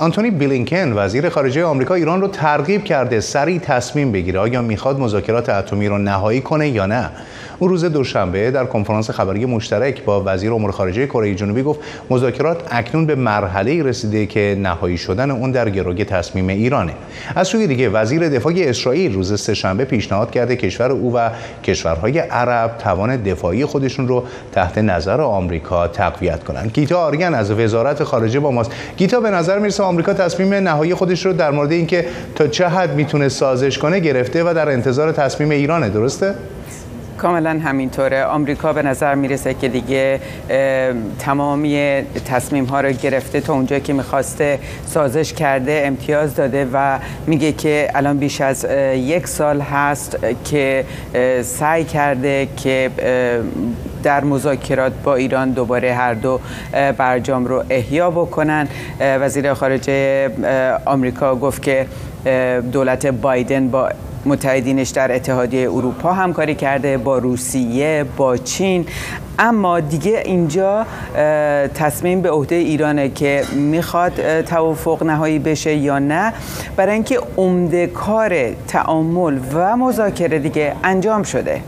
آنتونی بلینکن وزیر خارجه آمریکا ایران رو ترغیب کرده سریع تصمیم بگیره آیا میخواد مذاکرات اتمی رو نهایی کنه یا نه. اون روز دوشنبه در کنفرانس خبری مشترک با وزیر امور خارجه کره جنوبی گفت مذاکرات اکنون به مرحله‌ای رسیده که نهایی شدن اون در گروگه تصمیم ایرانه. از سوی دیگه وزیر دفاع اسرائیل روز سه‌شنبه پیشنهاد کرده کشور او و کشورهای عرب توان دفاعی خودشون رو تحت نظر آمریکا تقویت کنند. گیتا آریان از وزارت خارجه با ماست. گیتا، به نظر میرسه آمریکا تصمیم نهایی خودش رو در مورد اینکه تا چه حد میتونه سازش کنه گرفته و در انتظار تصمیم ایرانه، درسته؟ کاملا همینطوره. آمریکا به نظر میرسه که دیگه تمامی تصمیم ها رو گرفته، تا اونجایی که میخواسته سازش کرده، امتیاز داده و میگه که الان بیش از 1 سال هست که سعی کرده که در مذاکرات با ایران دوباره هر دو برجام رو احیا بکنن. وزیر خارجه آمریکا گفت که دولت بایدن با متحدینش در اتحادیه اروپا همکاری کرده، با روسیه، با چین، اما دیگه اینجا تصمیم به عهده ایرانه که میخواد توافق نهایی بشه یا نه، برای اینکه عمده کار تعامل و مذاکره دیگه انجام شده.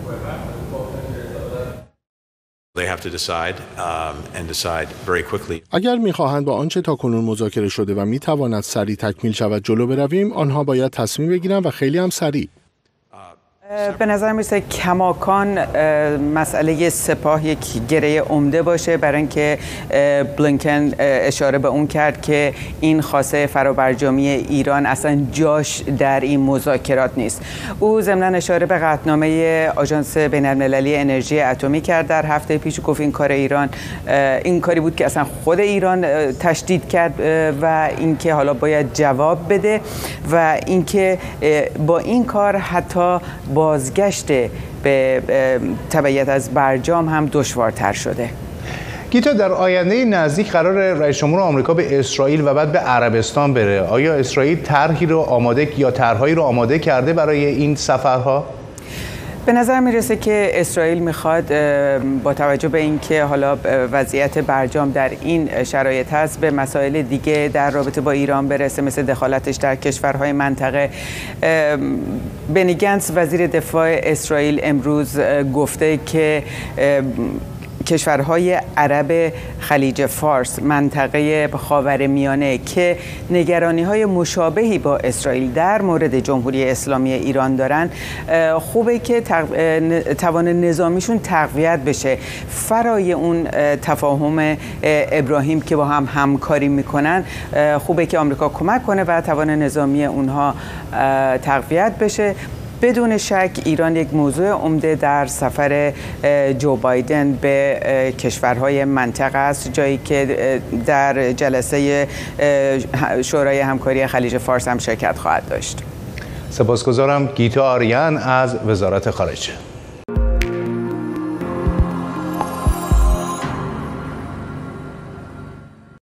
اگر می‌خواهند با آنچه تاکنون مذاکره شده و می‌تواند سریع تکمیل شود جلو برویم، آنها باید تصمیم بگیرند و خیلی هم سریع. به نظر میرسه کماکان مسئله سپاه یک گره عمده باشه، برای اینکه بلینکن اشاره به اون کرد که این خواسته فرابرجامی ایران اصلا جاش در این مذاکرات نیست. او ضمناً اشاره به قطعنامه آژانس بین‌المللی انرژی اتمی کرد در هفته پیش، گفت این کار ایران این کاری بود که اصلا خود ایران تشدید کرد و اینکه حالا باید جواب بده و اینکه با این کار حتی بازگشت به تبعیت از برجام هم دشوارتر شده. گیتا، در آینده نزدیک قرار رئیس جمهور آمریکا به اسرائیل و بعد به عربستان بره. آیا اسرائیل طرحی رو آماده یا طرحهایی رو آماده کرده برای این سفرها؟ به نظر میرسه که اسرائیل میخواد با توجه به اینکه حالا وضعیت برجام در این شرایط هست به مسائل دیگه در رابطه با ایران برسه، مثل دخالتش در کشورهای منطقه. بنی گنتس وزیر دفاع اسرائیل امروز گفته که کشورهای عرب خلیج فارس، منطقه خاورمیانه که نگرانی‌های مشابهی با اسرائیل در مورد جمهوری اسلامی ایران دارن، خوبه که توان نظامیشون تقویت بشه. فرای اون تفاهم ابراهیم که با هم همکاری میکنن، خوبه که آمریکا کمک کنه و توان نظامی اونها تقویت بشه. بدون شک ایران یک موضوع عمده در سفر جو بایدن به کشورهای منطقه است، جایی که در جلسه شورای همکاری خلیج فارس هم شرکت خواهد داشت. سپاسگزارم گیتا آریان از وزارت خارجه.